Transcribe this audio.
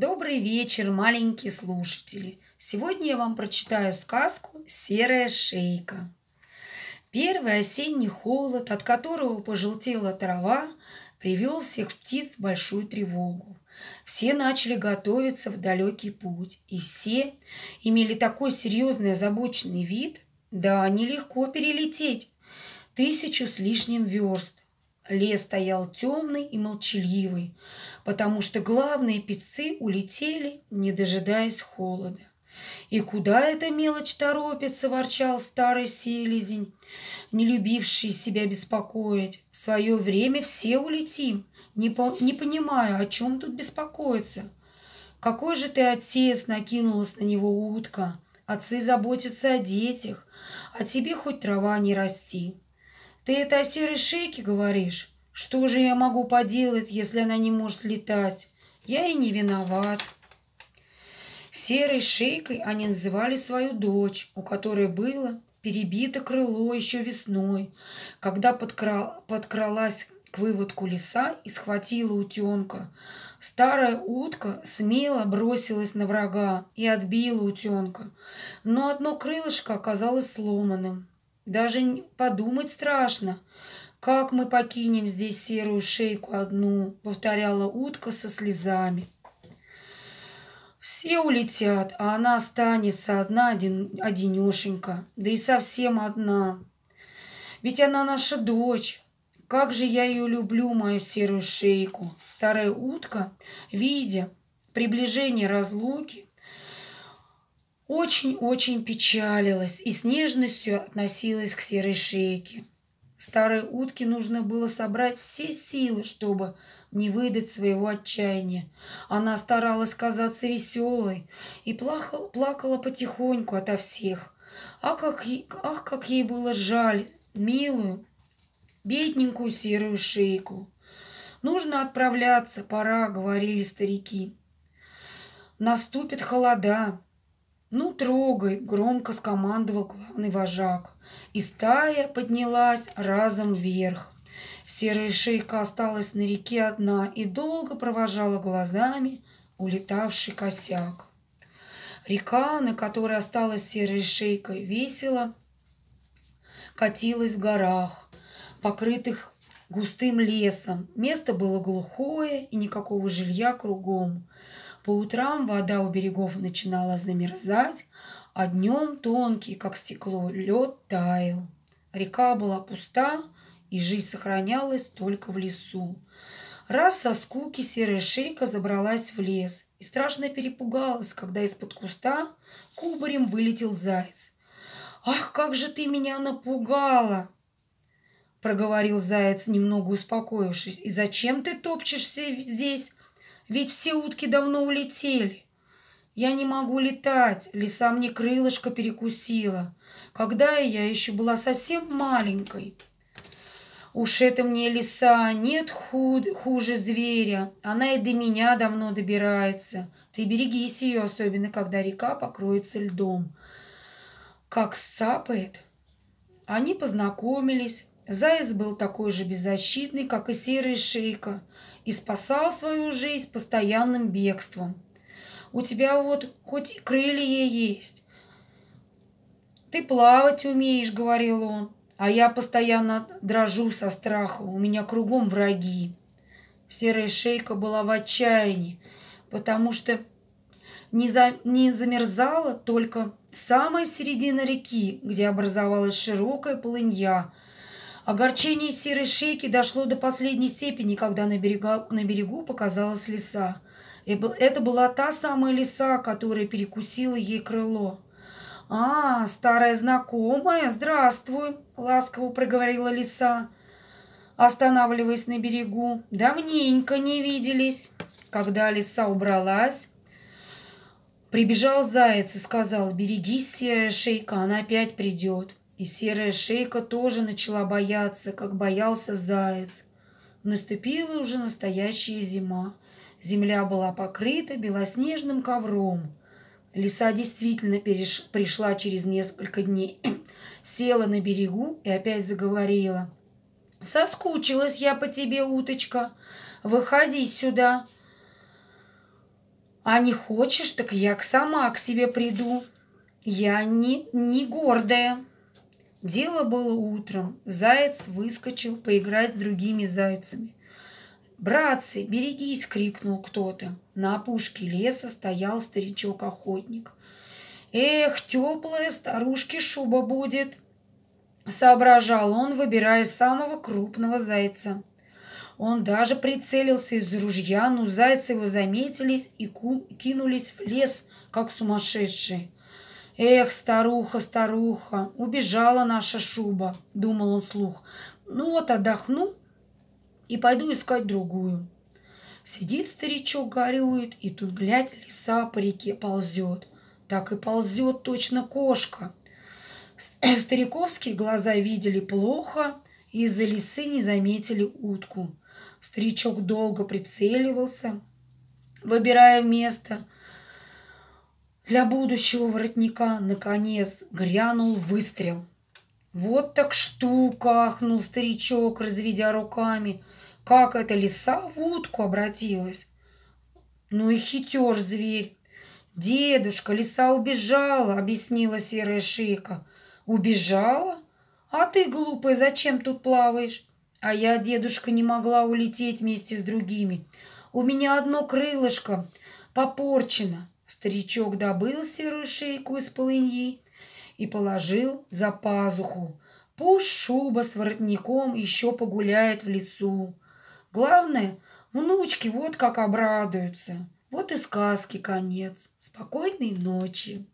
Добрый вечер, маленькие слушатели! Сегодня я вам прочитаю сказку «Серая шейка». Первый осенний холод, от которого пожелтела трава, привел всех птиц в большую тревогу. Все начали готовиться в далекий путь, и все имели такой серьезный озабоченный вид, да нелегко перелететь 1000 с лишним верст. Лес стоял темный и молчаливый, потому что главные певцы улетели, не дожидаясь холода. «И куда эта мелочь торопится?» – ворчал старый селезень, не любивший себя беспокоить. «В свое время все улетим. Не понимаю, о чем тут беспокоиться?» «Какой же ты отец!» – накинулась на него утка. «Отцы заботятся о детях, а тебе хоть трава не расти». «Ты это о серой шейке говоришь? Что же я могу поделать, если она не может летать? Я и не виноват». Серой шейкой они называли свою дочь, у которой было перебито крыло еще весной, когда подкралась к выводку лиса и схватила утенка. Старая утка смело бросилась на врага и отбила утенка, но одно крылышко оказалось сломанным. «Даже подумать страшно, как мы покинем здесь серую шейку одну», — повторяла утка со слезами. «Все улетят, а она останется одинешенька, да и совсем одна. Ведь она наша дочь. Как же я ее люблю, мою серую шейку». Старая утка, видя приближение разлуки, очень-очень печалилась и с нежностью относилась к серой шейке. Старой утке нужно было собрать все силы, чтобы не выдать своего отчаяния. Она старалась казаться веселой и плакала потихоньку ото всех. Как ей было жаль милую, бедненькую серую шейку. «Нужно отправляться, пора», — говорили старики. «Наступит холода». «Ну, трогай!» — громко скомандовал главный вожак. И стая поднялась разом вверх. Серая шейка осталась на реке одна и долго провожала глазами улетавший косяк. Река, на которой осталась серая шейка, весело катилась в горах, покрытых густым лесом. Место было глухое и никакого жилья кругом. По утрам вода у берегов начинала замерзать, а днем тонкий, как стекло, лед таял. Река была пуста, и жизнь сохранялась только в лесу. Раз со скуки серая шейка забралась в лес и страшно перепугалась, когда из-под куста кубарем вылетел заяц. «Ах, как же ты меня напугала!» — проговорил заяц, немного успокоившись. «И зачем ты топчешься здесь? Ведь все утки давно улетели». «Я не могу летать, лиса мне крылышко перекусила, когда я еще была совсем маленькой». «Уж это мне лиса, нет хуже зверя, она и до меня давно добирается. Ты берегись ее, особенно когда река покроется льдом. Как сцапает». Они познакомились. Заяц был такой же беззащитный, как и серая шейка, и спасал свою жизнь постоянным бегством. «У тебя вот хоть крылья есть, ты плавать умеешь», — говорил он, «а я постоянно дрожу со страха, у меня кругом враги». Серая шейка была в отчаянии, потому что не замерзала только самая середина реки, где образовалась широкая полынья. Огорчение серой шейки дошло до последней степени, когда на берегу показалась лиса. Это была та самая лиса, которая перекусила ей крыло. «А, старая знакомая, здравствуй!» — ласково проговорила лиса, останавливаясь на берегу. «Давненько не виделись». Когда лиса убралась, прибежал заяц и сказал: «Берегись, серая шейка, она опять придет». И серая шейка тоже начала бояться, как боялся заяц. Наступила уже настоящая зима. Земля была покрыта белоснежным ковром. Лиса действительно пришла через несколько дней, села на берегу и опять заговорила. «Соскучилась я по тебе, уточка. Выходи сюда». А не хочешь, так я сама к себе приду. Я не гордая. Дело было утром. Заяц выскочил поиграть с другими зайцами. «Братцы, берегись!» — крикнул кто-то. На опушке леса стоял старичок-охотник. «Эх, теплая старушке шуба будет!» — соображал он, выбирая самого крупного зайца. Он даже прицелился из ружья, но зайцы его заметили и кинулись в лес, как сумасшедшие. «Эх, старуха, старуха, убежала наша шуба», — думал он вслух. «Ну вот отдохну и пойду искать другую». Сидит старичок, горюет, и тут, глядь, лиса по реке ползет. Так и ползет точно кошка. Стариковские глаза видели плохо, и из-за лисы не заметили утку. Старичок долго прицеливался, выбирая место для будущего воротника. Наконец грянул выстрел. «Вот так штука!» — ахнул старичок, разведя руками. «Как эта лиса в утку обратилась!» «Ну и хитер зверь!» «Дедушка, лиса убежала!» — объяснила серая шейка. «Убежала? А ты, глупая, зачем тут плаваешь?» «А я, дедушка, не могла улететь вместе с другими. У меня одно крылышко попорчено». Старичок добыл серую шейку из полыньи и положил за пазуху. Пусть шуба с воротником еще погуляет в лесу. Главное, внучки вот как обрадуются. Вот и сказки конец. Спокойной ночи.